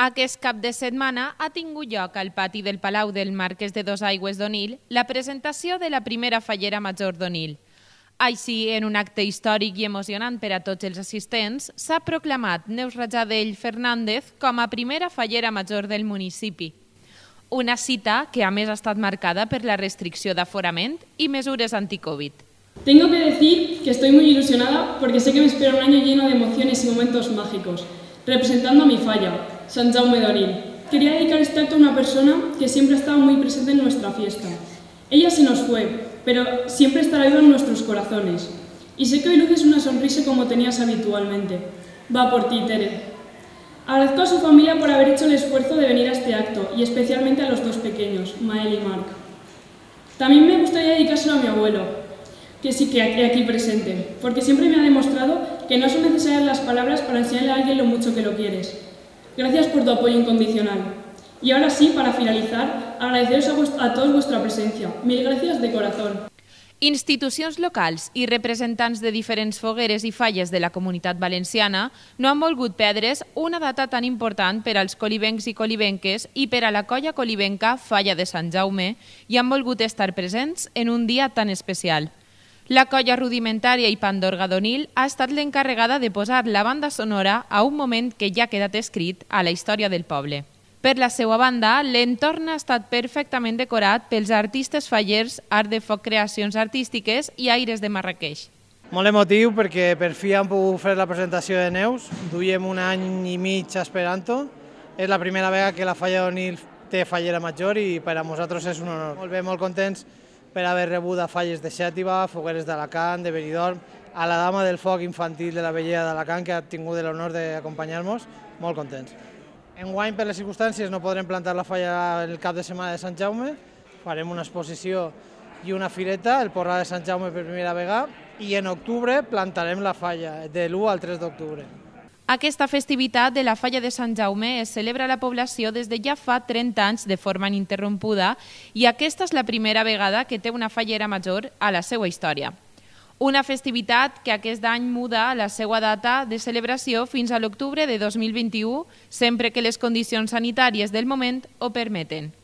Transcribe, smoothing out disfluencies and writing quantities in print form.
Aquest cap de setmana ha tingut lloc al pati del Palau del Marquès de Dosaigües d'Onil la presentació de la primera fallera major d'Onil. Així, en un acte històric i emocionant per a tots els assistents, s'ha proclamat Neus Rajadell Fernández com a primera fallera major del municipi. Una cita que a més ha estat marcada per la restricció d'aforament i mesures anti-Covid. Tengo que decir que estoy muy ilusionada porque sé que me espera un año lleno de emociones y momentos mágicos, representando a mi falla, Sant Jaume d'Onil. Quería dedicar este acto a una persona que siempre ha estado muy presente en nuestra fiesta. Ella se nos fue, pero siempre estará viva en nuestros corazones. Y sé que hoy luces una sonrisa como tenías habitualmente. Va por ti, Tere. Agradezco a su familia por haber hecho el esfuerzo de venir a este acto, y especialmente a los dos pequeños, Mael y Marc. También me gustaría dedicárselo a mi abuelo, que sí que aquí presente, porque siempre me ha demostrado que no son necesarias las palabras para enseñarle a alguien lo mucho que lo quieres. Gracias por tu apoyo incondicional. Y ahora sí, para finalizar, agradeceros a todos vuestra presencia. Mil gracias de corazón. Institucions locals i representants de diferents fogueres i falles de la comunitat valenciana no han volgut perdre's una data tan important per als colibencs i colibenques i per a la colla colibenca Falla de Sant Jaume i han volgut estar presents en un dia tan especial. La colla rudimentària i Pandorga d'Onil ha estat l'encarregada de posar la banda sonora a un moment que ja ha quedat escrit a la història del poble. Per la seva banda, l'entorn ha estat perfectament decorat pels artistes fallers Art de Foc Creacions Artístiques i Aires de Marràqueix. Molt emotiu perquè per fi hem pogut fer la presentació de Neus. Duiem un any i mig esperant-ho. És la primera vegada que la Falla d'Onil té fallera major i per a nosaltres és un honor. Molt bé, molt contents per haver rebut a falles de Xàtiva, fogueres d'Alacant, de Benidorm, a la dama del foc infantil de la Vellera d'Alacant, que ha tingut l'honor d'acompanyar-nos. Molt contents. Enguany, per les circumstàncies, no podrem plantar la falla el cap de setmana de Sant Jaume. Farem una exposició i una fireta, el porrà de Sant Jaume per primera vegada, i en octubre plantarem la falla, de l'1 al 3 d'octubre. Aquesta festivitat de la Falla de Sant Jaume es celebra a la població des de ja fa 30 anys de forma ininterrompuda i aquesta és la primera vegada que té una fallera major a la seva història. Una festivitat que aquest any muda la seva data de celebració fins a l'octubre de 2021, sempre que les condicions sanitàries del moment ho permeten.